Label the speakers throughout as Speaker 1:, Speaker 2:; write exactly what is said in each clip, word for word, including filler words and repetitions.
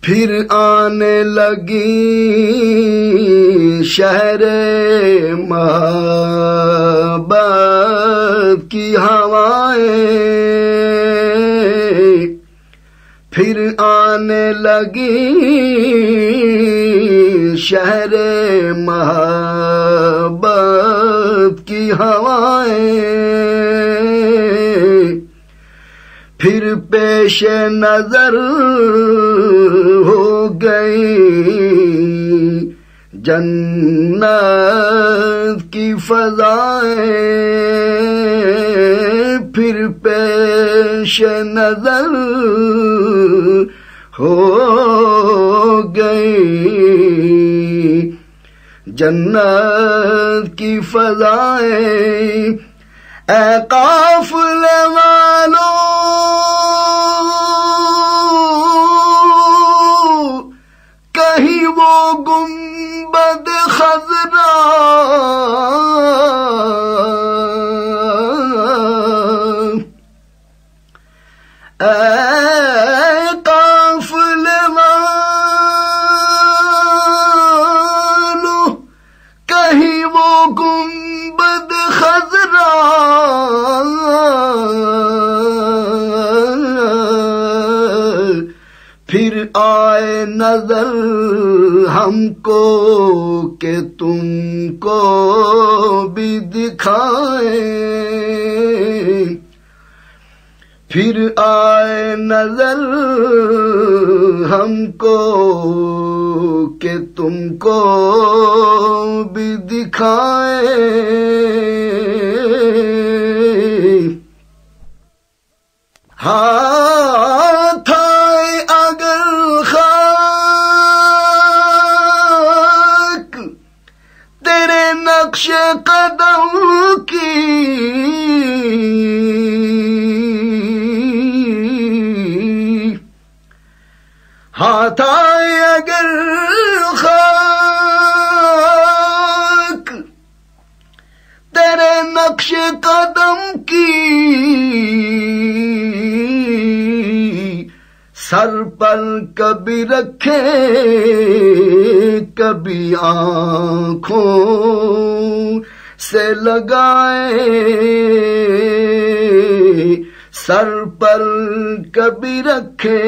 Speaker 1: پھر آنے لگی شہر محبت کی ہوائیں، پھر آنے لگی شہر محبت کی ہوائیں، پھر پیش نظر ہو گئی جنت کی فضائیں، پھر پیش نظر ہو گئی جنت کی فضائیں۔ اے قافلے والوں کہیں وہ گنبد خضرا اے قافلے والوں کہیں وہ گنبد خضرا پھر آئے نظر ہم کو کہ تم کو بھی دکھائیں، پھر آئے نظر ہم کو کہ تم کو بھی دکھائیں۔ ہاتھ آئے اگر خاک تیرے نقش قدم کی، ہاتھ آئے اگر خاک تیرے نقش قدم کی، سر پر کبھی رکھے کبھی آنکھوں سے لگائے، سر پر کبھی رکھے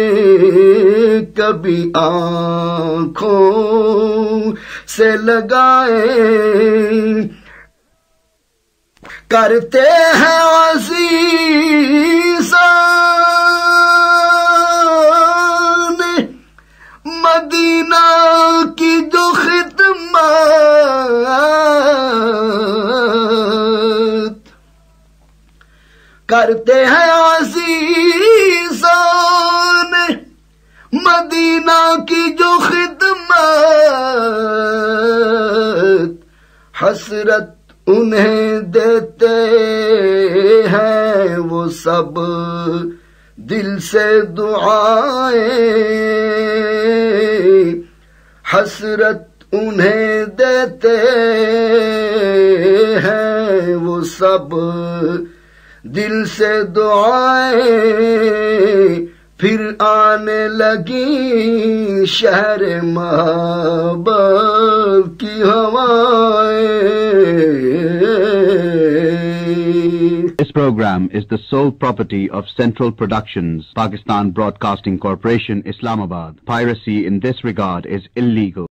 Speaker 1: کبھی آنکھوں سے لگائے، کرتے ہیں عزیزان مدینہ کی جو خدمت، کرتے ہیں عزیزان مدینہ کی جو خدمت، حسرت انہیں دیتے ہیں وہ سب دل سے دعائیں، حسرت انہیں دیتے ہیں وہ سب دل سے دعائیں، پھر آنے لگی شہر محبت کی ہوائیں۔
Speaker 2: This program is the sole property of Central Productions, Pakistan Broadcasting Corporation, Islamabad. Piracy in this regard is illegal.